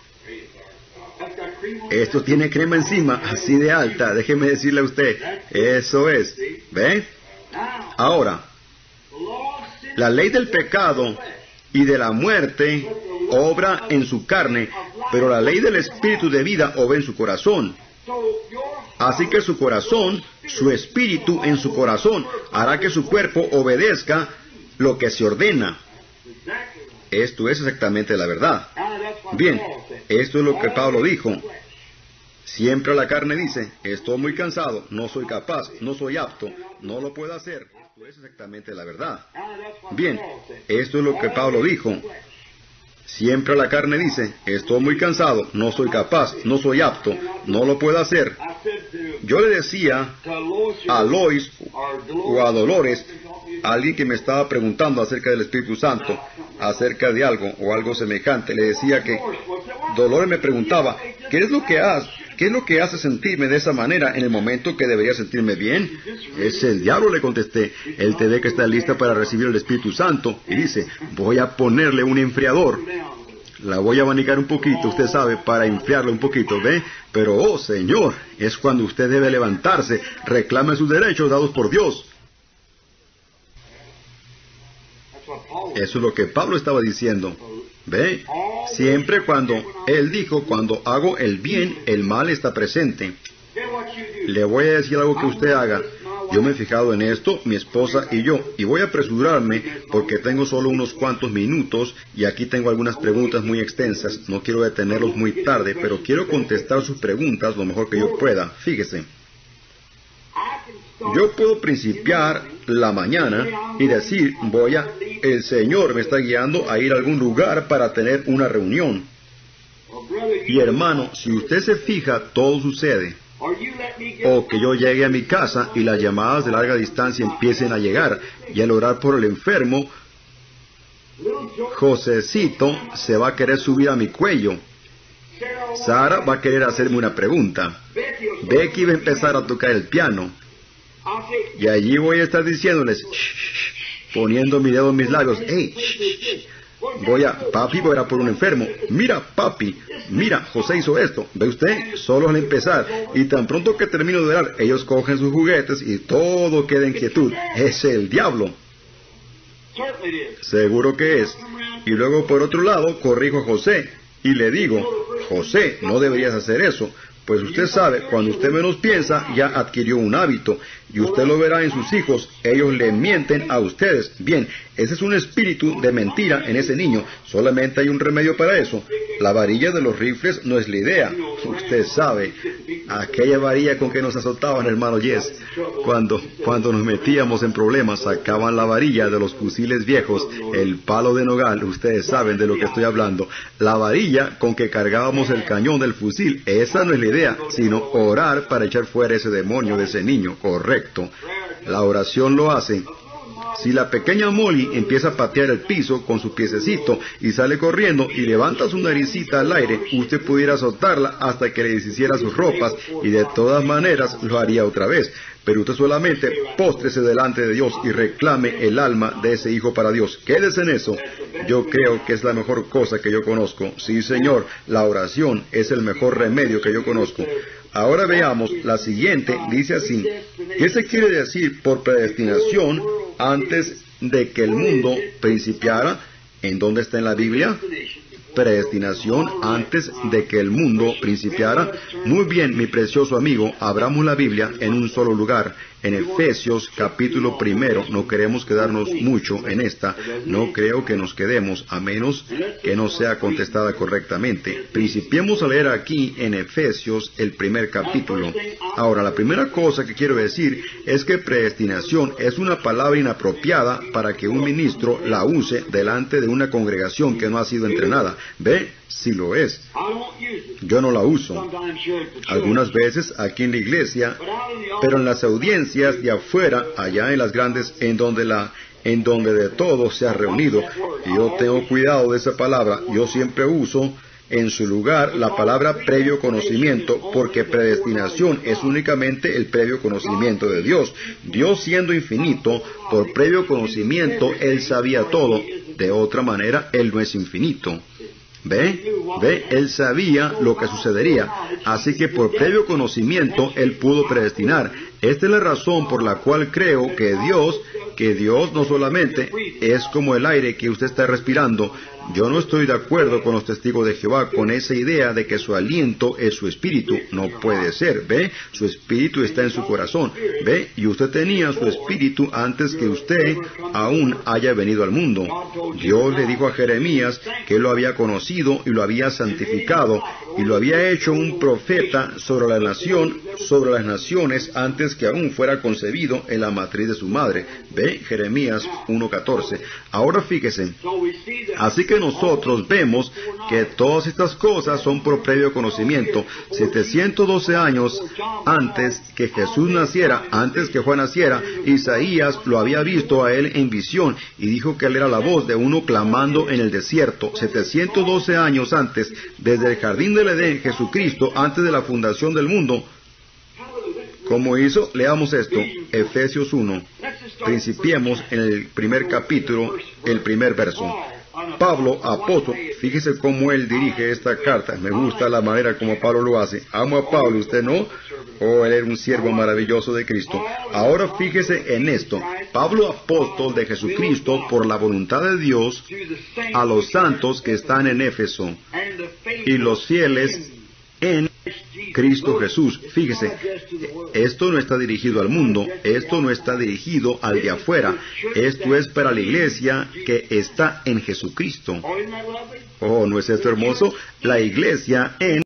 Esto tiene crema encima, así de alta, déjeme decirle a usted. Eso es. ¿Ve? Ahora, la ley del pecado y de la muerte obra en su carne, pero la ley del espíritu de vida obra en su corazón. Así que su corazón, su espíritu en su corazón, hará que su cuerpo obedezca lo que se ordena. Esto es exactamente la verdad. Bien, esto es lo que Pablo dijo. Siempre la carne dice, estoy muy cansado, no soy capaz, no soy apto, no lo puedo hacer. Esto es exactamente la verdad. Bien, esto es lo que Pablo dijo. Siempre la carne dice, estoy muy cansado, no soy capaz, no soy apto, no lo puedo hacer. Yo le decía a Lois o a Dolores, a alguien que me estaba preguntando acerca del Espíritu Santo, acerca de algo o algo semejante, le decía que Dolores me preguntaba, ¿qué es lo que hace? ¿Qué es lo que hace sentirme de esa manera en el momento que debería sentirme bien? Es el diablo, le contesté. Él te ve que está lista para recibir el Espíritu Santo. Y dice, voy a ponerle un enfriador. La voy a abanicar un poquito, usted sabe, para enfriarla un poquito, ¿ve? Pero, oh Señor, es cuando usted debe levantarse, reclame sus derechos dados por Dios. Eso es lo que Pablo estaba diciendo. ¿Ve? Siempre cuando él dijo, cuando hago el bien, el mal está presente. Le voy a decir algo que usted haga. Yo me he fijado en esto, mi esposa y yo, y voy a apresurarme porque tengo solo unos cuantos minutos y aquí tengo algunas preguntas muy extensas. No quiero detenerlos muy tarde, pero quiero contestar sus preguntas lo mejor que yo pueda. Fíjese. Yo puedo principiar la mañana y decir, voy a, el Señor me está guiando a ir a algún lugar para tener una reunión. Y hermano, si usted se fija, todo sucede. O que yo llegue a mi casa y las llamadas de larga distancia empiecen a llegar, y al orar por el enfermo, Josecito se va a querer subir a mi cuello. Sara va a querer hacerme una pregunta. Becky va a empezar a tocar el piano. Y allí voy a estar diciéndoles, shh, shh, poniendo mi dedo en mis labios. Hey, shh, shh. Voy a, papi voy a orar por un enfermo. Mira, papi, mira, José hizo esto. ¿Ve usted? Solo al empezar. Y tan pronto que termino de orar, ellos cogen sus juguetes y todo queda en quietud. Es el diablo. Seguro que es. Y luego por otro lado, corrijo a José y le digo, José, no deberías hacer eso. Pues usted sabe, cuando usted menos piensa, ya adquirió un hábito, y usted lo verá en sus hijos, ellos le mienten a ustedes. Bien, ese es un espíritu de mentira en ese niño, solamente hay un remedio para eso. La varilla de los rifles no es la idea, usted sabe, aquella varilla con que nos azotaban, hermano Yes, cuando, cuando nos metíamos en problemas, sacaban la varilla de los fusiles viejos, el palo de nogal, ustedes saben de lo que estoy hablando, la varilla con que cargábamos el cañón del fusil, esa no es la idea, sino orar para echar fuera ese demonio de ese niño, correcto. La oración lo hace. Si la pequeña Molly empieza a patear el piso con su piececito y sale corriendo y levanta su naricita al aire, usted pudiera azotarla hasta que le deshiciera sus ropas y de todas maneras lo haría otra vez. Pero usted solamente póstrese delante de Dios y reclame el alma de ese hijo para Dios. Quédese en eso. Yo creo que es la mejor cosa que yo conozco. Sí, Señor, la oración es el mejor remedio que yo conozco. Ahora veamos, la siguiente dice así, ¿qué se quiere decir por predestinación antes de que el mundo principiara? ¿En dónde está en la Biblia? Predestinación antes de que el mundo principiara. Muy bien, mi precioso amigo, abramos la Biblia en un solo lugar, en Efesios capítulo primero. No queremos quedarnos mucho en esta, no creo que nos quedemos, a menos que no sea contestada correctamente. Principiemos a leer aquí en Efesios el primer capítulo. Ahora, la primera cosa que quiero decir es que predestinación es una palabra inapropiada para que un ministro la use delante de una congregación que no ha sido entrenada. ¿Ve? Sí lo es. Yo no la uso. Algunas veces aquí en la iglesia, pero en las audiencias de afuera, allá en las grandes, en donde la, en donde de todo se ha reunido. Y yo tengo cuidado de esa palabra. Yo siempre uso en su lugar la palabra previo conocimiento, porque predestinación es únicamente el previo conocimiento de Dios. Dios, siendo infinito, por previo conocimiento, Él sabía todo. De otra manera, Él no es infinito. ¿Ve? ¿Ve? Él sabía lo que sucedería. Así que por previo conocimiento, Él pudo predestinar. Esta es la razón por la cual creo que Dios, que Dios no solamente es como el aire que usted está respirando. Yo no estoy de acuerdo con los testigos de Jehová con esa idea de que su aliento es su espíritu. No puede ser, ¿ve? Su espíritu está en su corazón, ¿ve? Y usted tenía su espíritu antes que usted aún haya venido al mundo. Dios le dijo a Jeremías que lo había conocido y lo había santificado y lo había hecho un profeta sobre la nación, sobre las naciones antes que aún fuera concebido en la matriz de su madre. ¿Ve? Jeremías uno catorce. Ahora fíjese. Así que nosotros vemos que todas estas cosas son por previo conocimiento. setecientos doce años antes que Jesús naciera, antes que Juan naciera, Isaías lo había visto a él en visión y dijo que él era la voz de uno clamando en el desierto. setecientos doce años antes, desde el jardín del Edén, Jesucristo, antes de la fundación del mundo. ¿Cómo hizo? Leamos esto, Efesios uno. Principiemos en el primer capítulo, el primer verso. Pablo, apóstol, fíjese cómo él dirige esta carta. Me gusta la manera como Pablo lo hace. Amo a Pablo, ¿usted no? Oh, él era un siervo maravilloso de Cristo. Ahora fíjese en esto. Pablo, apóstol de Jesucristo, por la voluntad de Dios, a los santos que están en Éfeso y los fieles en Cristo Jesús. Fíjese, esto no está dirigido al mundo, esto no está dirigido al de afuera, esto es para la iglesia que está en Jesucristo. Oh, ¿no es esto hermoso? La iglesia en